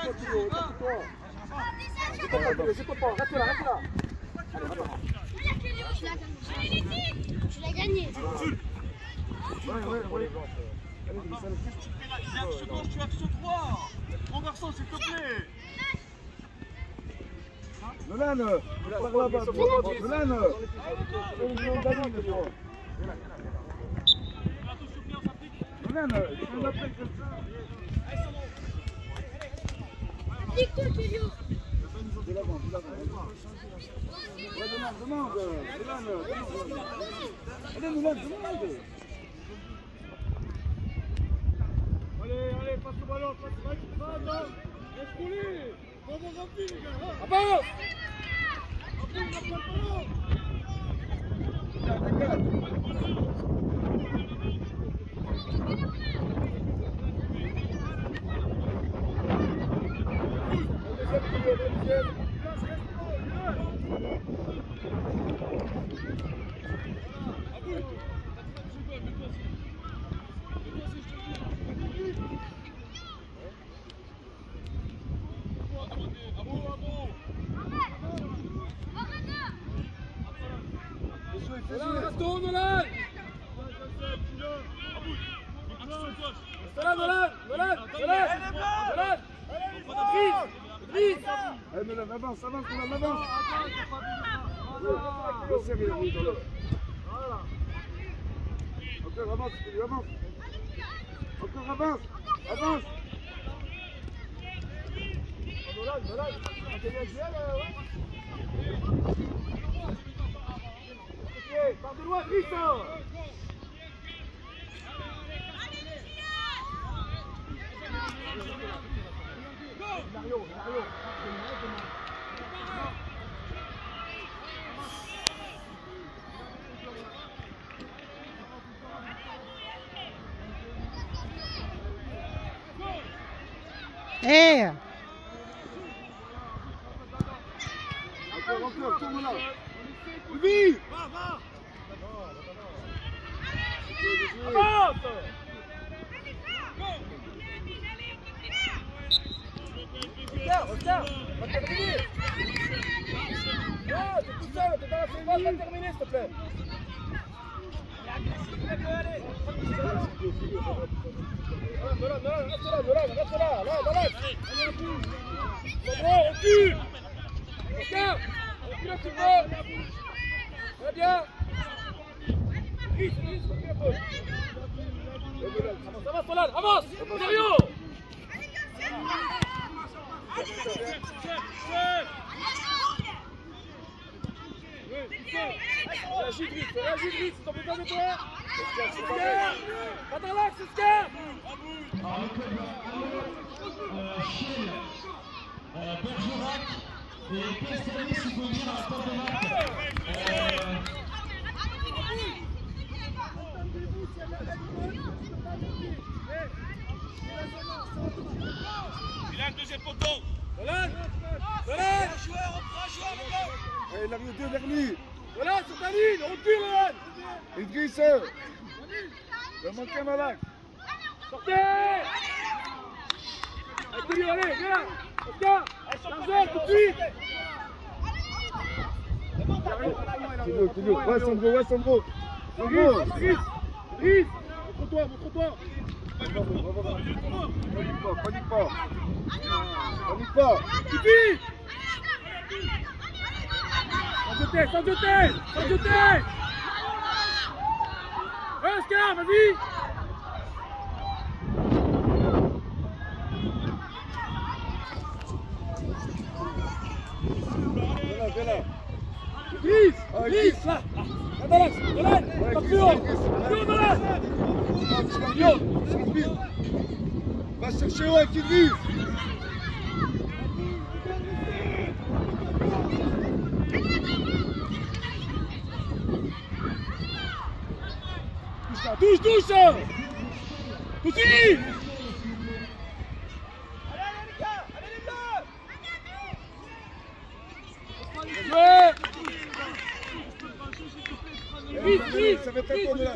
Tu l'as gagné. Axe gauche, tu axes 3. Mon garçon, s'il te plaît. Nolan, par là-bas. Nolan, Applique-toi, Kélio. de l'avant. Demande. Allez, Nolan, demande. Allez, passe le ballon, passe le ballon. Laisse couler. On va remplir, les gars. Avance. Avance, avance. Encore avance. Encore avance. Par de loin, Christophe. Mario. Hey! Encore, tourne là. Vite! Va! Regarde, va terminer. Non, t'es tout seul, t'es dans la surface, va terminer, s'il te plaît. Reste là, là, recule. Regarde, recule un petit peu. Très bien. Glisse, recule un peu. Avance, Solal, avance, Mario. Réagis vite, t'en peux pas de toi. Pas dans l'axe, Oscar. Bergerac et Castanis qui vont venir à la porte de marque. Il a un deuxième poteau. Nolan. Il a mis deux derniers. Voilà, sur ta ligne, recule, Nolan. Idriss. Il a manqué un malac. Sortez. Allez, viens. Oscar, chargeur, tout de suite. Kélio. Ouais, Sandro. Brice. Montre-toi. Panique pas. Suffit. Sans jeter. Ouais, Oscar, vas-y. Viens là. Brice, là. Dans l'axe, Nolan. Va chercher ouais, qui vit. Touche. Continue. Vite, ça va être un tour de là.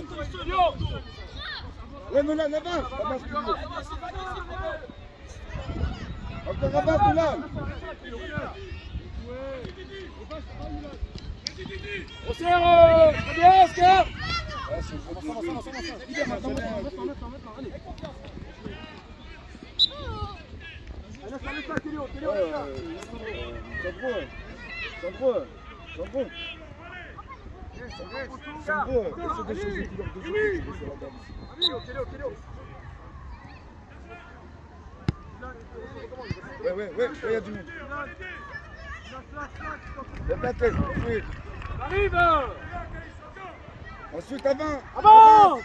Ouais, Nolan, avance. Encore avant, Bilal. On serre, très bien, Oscar. Ah, c'est bon. Libère maintenant. Allez. Laisse-la, Kélio, Sandro. Essaie de changer couleur de jeu. Kélio. Ouais, il y a du monde. Lève la tête, ensuite. Arrive. Ensuite, avant. Avance.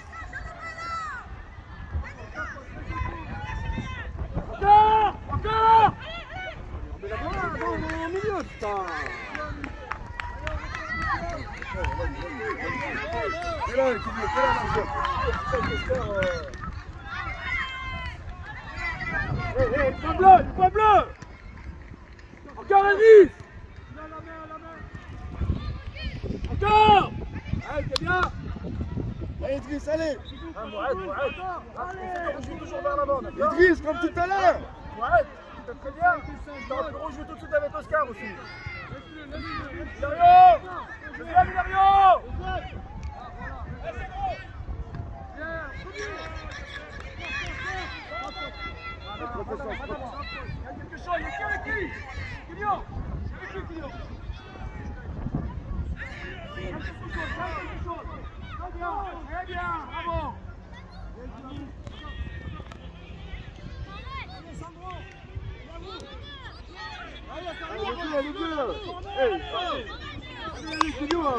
Encore. Mais la balle dans le milieu, putain. C'est là, Point bleu. Encore un 10. Encore. Allez, c'est bien. Allez, Idriss, allez. Arrête. On joue toujours vers l'avant, d'accord? Idriss, comme tout à l'heure. Arrête, c'est très bien. On joue tout de suite avec Oscar aussi. Hilario. Je viens, Hilario. Il y a quelque chose, il est avec lui. Kylian, c'est avec lui, Kylian. Très bien, bravo. Allez, les deux. Allez, Kylian.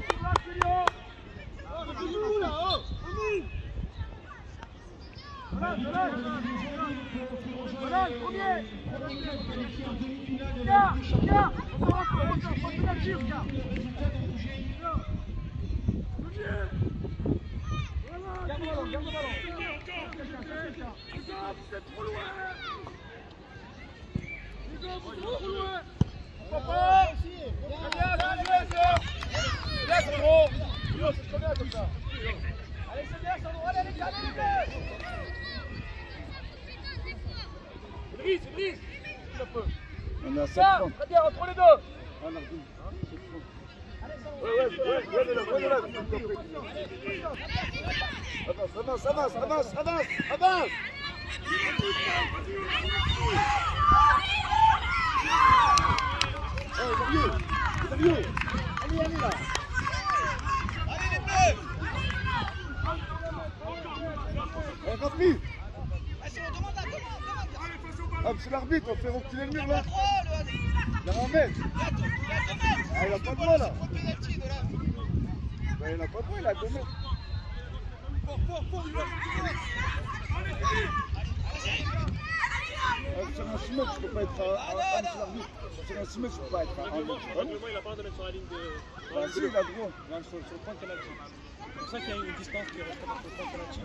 Voilà, le premier. Regarde, on la tire, regarde. Garde le ballon. Ah, vous êtes trop loin. Trop loin. Papa. Bien, Sandro. C'est très bien comme ça. Allez, c'est bien, Sandro. Allez, Brice, un peu. On a 7 Ça, points. très bien, entre les deux. Avance. Allez là. Remplis. Ah, c'est l'arbitre, on fait reculer le mur là. Il va en mettre. Ah, il a pas de droit là. Il a pas de droit, il a 2 mètres. Sur un 6 mètres, tu peux pas être à l'arbitre. Sur un 6 mètres, tu peux pas être à 1 mètre. Il a pas de mettre sur la ligne de. Bah, si, il a droit. Sur le point de penalty. C'est pour ça qu'il y a une distance qui reste entre le point de penalty.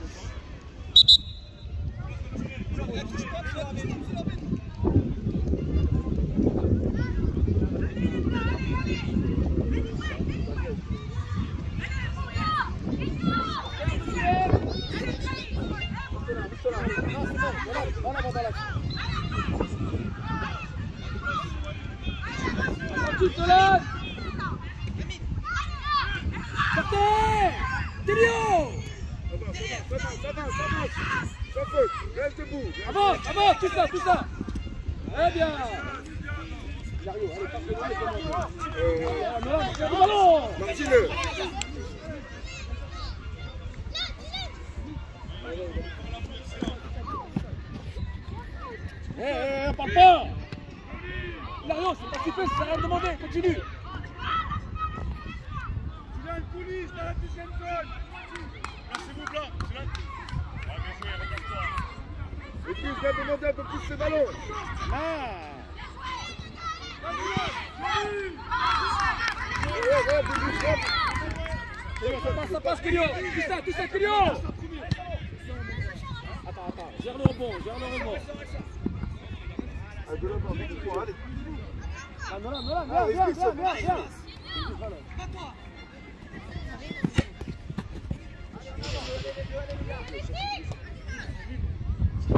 Reste debout. Avance, tout ça. Très bien. Hilario, allez, passe le ballon. Martinez. On parle pas. Hilario, c'est pas ce qu'il fait, c'est rien de demander, continue. Tu as une police dans la deuxième zone. Là, c'est vous, là. C'est là. Ah, bien joué, regarde-toi. Et puis, je vais demander un peu plus ce ballon. Ça passe, Kylian. Tout ça, Kylian. Attends, gère le rebond. Allez, de là-bas, mets-toi, allez. Viens.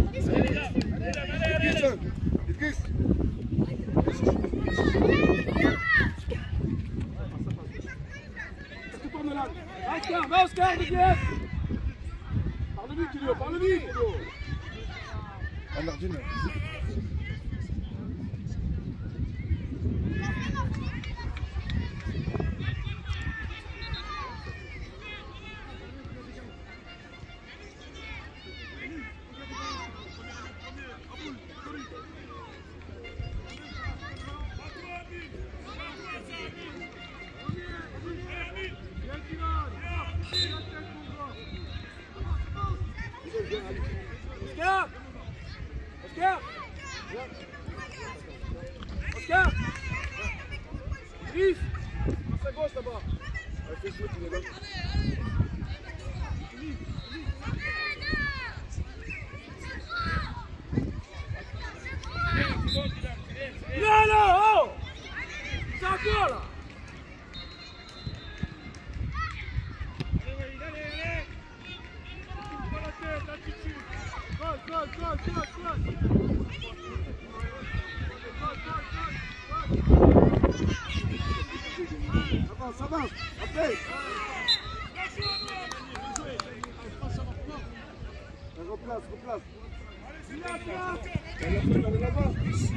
Idriss. Tourne là. Oscar, va Oscar, Didier. Parle vite, Julio, parle vite. Un Ardine. Oscar! Oscar! Oscar! Idriss! Passe à gauche là-bas! Fais jouer tous les gars. Là là! Oh! C'est à quoi là? Ça va, après. Replace. Elle est là-bas.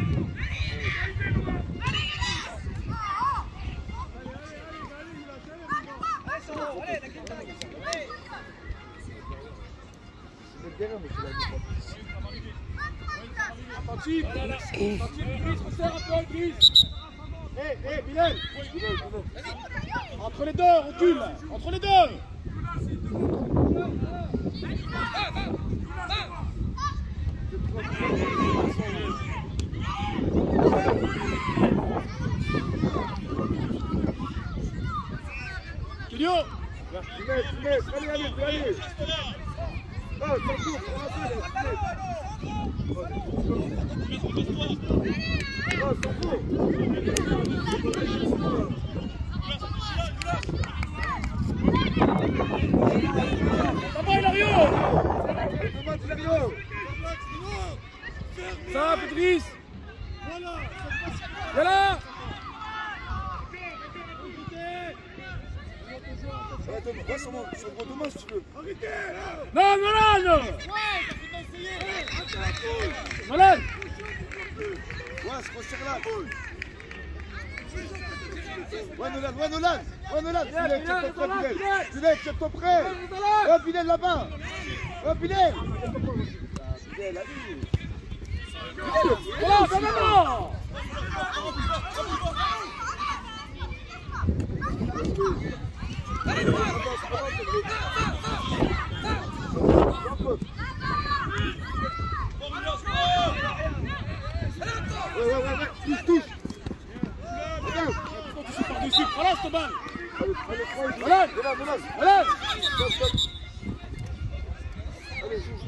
Attentif, Idriss, resserre un peu, Idriss. Hé, Bilal. Entre les deux, recule. Entre les deux. Julio. Allez. Oh, ça court, Ça, Idriss. Voilà. Ouais, sur gros dommage si tu veux. Non, Nolan. Nolan. Ouais, se resserre là. Ouais, Nolan. Bilal, tiens-toi prêt. Ouais, Bilal là-bas. Ouais, Bilal. Bilal, allez. Voilà, non. Ouais, touche. Par-dessus, relâche ta balle. Voilà. Allez, joue.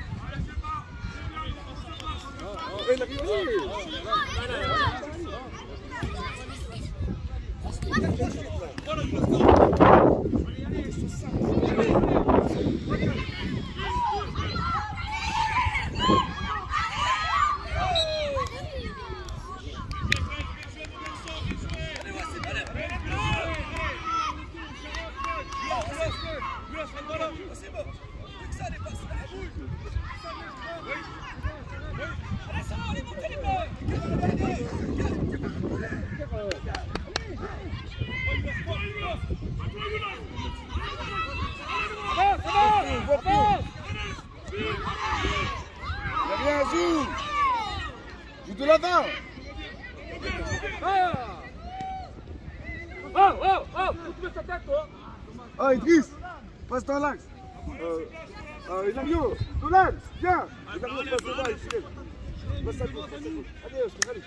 Joue de l'avant. Oh, Idriss, passe dans l'axe. Ilario, Nolan, viens. Ilario, passe devant, il passe à gauche. Allez, Oscar, allez.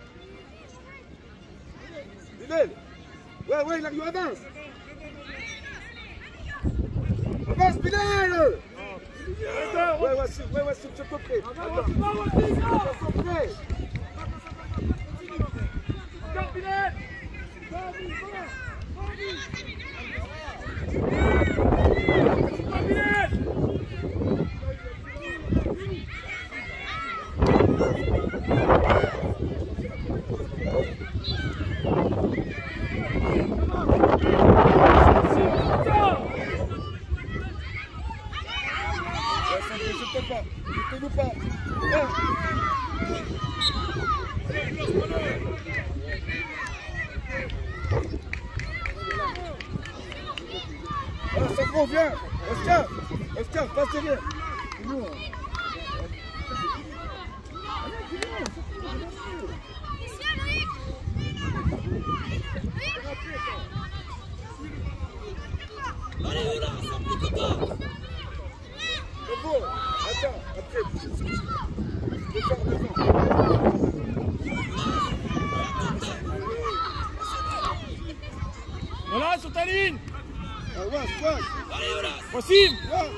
Bilal. Ouais, Ilario, avance. Avance, Bilal. Ouais, c'est tiens-toi prêt. Tiens-toi prêt. Regarde, Bilal. N'hésitez pas. N'hésitez-vous pas. Ouais. Ah, Sandro, viens. Oscar, passe derrière. C'est nous, hein. Attends, après. Descends. Voilà, sur ta ligne. Ah, ouais. Wassim.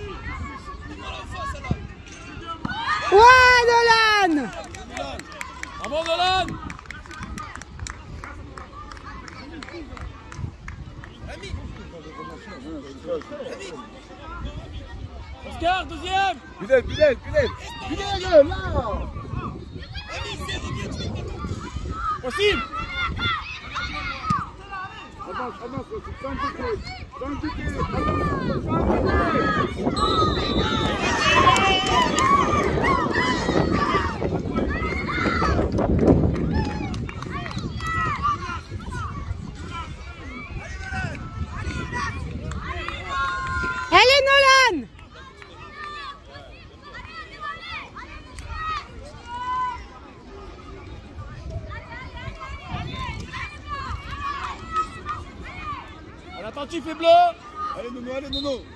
Ouais, Nolan! Bravo, Nolan. Oscar, deuxième. Bilal, là. Wassim. Avance, sans quitter. Allez, Nolan! Allez, attentif et bleu. Allez, Nono.